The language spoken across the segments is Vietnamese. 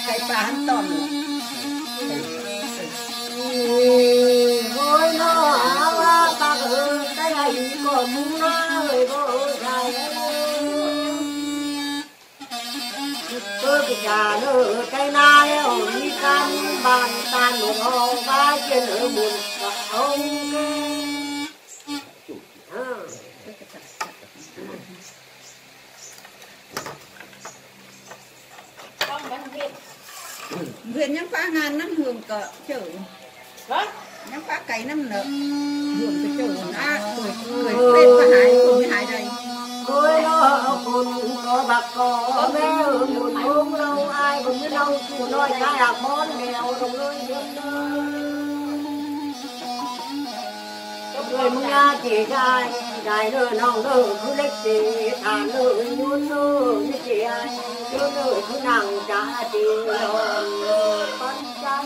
cái bán tòn ngồi nó áo bạc cái này còn muốn nó người vô dài tôi bị già nữa cái nai ở đi tan bàn tan một hồ ba trên ở buồn không Huyền nhắm phá ngàn năm hưởng cỡ chữ nhắm phá cày năm nợ hưởng cái chữ cười bên phá hải cùng hải đây tôi nó còn có bạc có bé một hôm lâu ai cũng biết đâu cụ nói cái lạc món nghèo đồng lưỡi người muốn ra chỉ dài nợ nòng nợ cứ lấy chỉ thả nợ muốn nợ như chị ai cứ nợ cứ nặng trả tiền con trai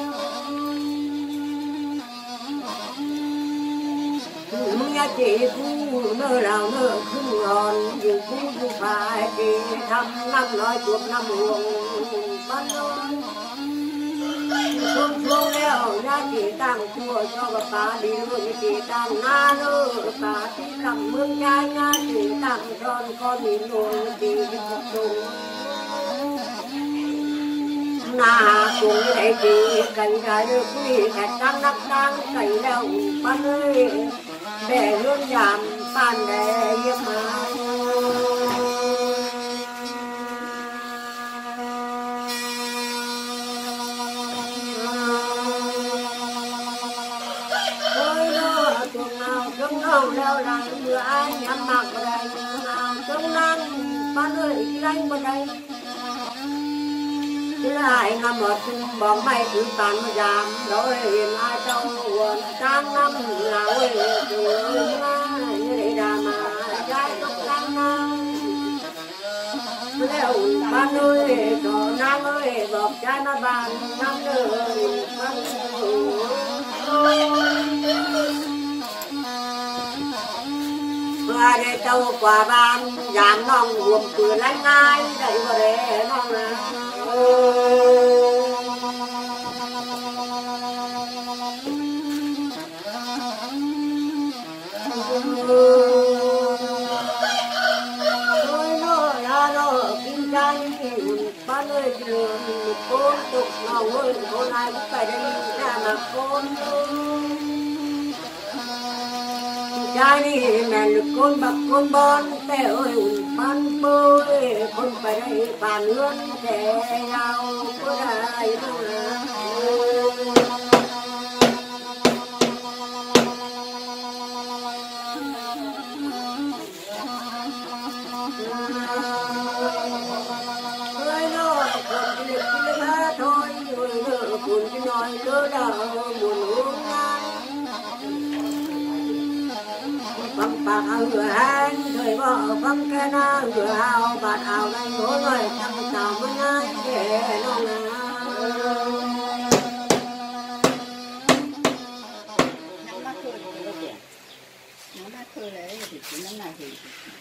muốn ra chỉ cứ nợ nào nợ cứ ngon dù cũng phải chỉ thăm năm nói chuột năm luồng con ơi xuống leo ra chỉ tăng chùa cho bà bà đi luôn chỉ tăng na nơ bà chỉ cầm mương nhai nga chỉ tăng con đi luôn chỉ phục tùng na cùng để chỉ cảnh trái được quý thật tăng đắc tăng cảnh leo ban ơi để luôn giảm bàn để yếm mà leo lại vừa ai nhắm mặt vào đây nào trong nan con ơi đi đánh vào đây chứ lại ngắm một bóng mây cứ tàn mà giảm đôi hiền ai trong buồn trang năm nào ơi từ như để đà mà trái tóc trắng leo ban ơi có nam ơi bọc trái nó bàn năm ơi ban qua đây châu quả ban dàn non buồn cười lánh ai đẩy vào để non ban ơi đường con tục nào ơi con ai cũng phải đây ra mà con trai đi mẹ lực con bạc con bon té ơi ban bơi con phải đây bàn luôn để nhau có đại đâu buồn cái nói lỡ đau buồn uống băng bạc hvừa hang thời bỏ băng cái na vừa hào bạc hào đây ngồi ngồi chăm chào với ai để nó nắm khơi đấy thì chỉ nắm này thì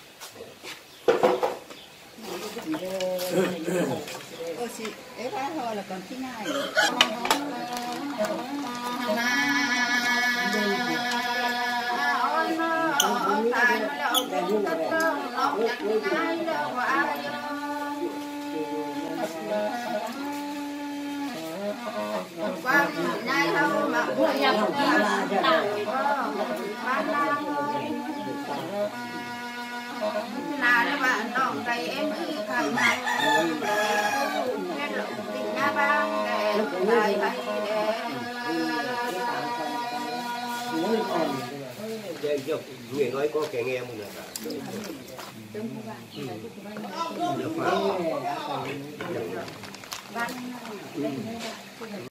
ôi chị ấy quá thôi là còn thứ hai qua nay đâu mà mua nhập là đó bạn đòn tay em thành này cái lượng tình nha ba để để người nói có kẻ nghe một lần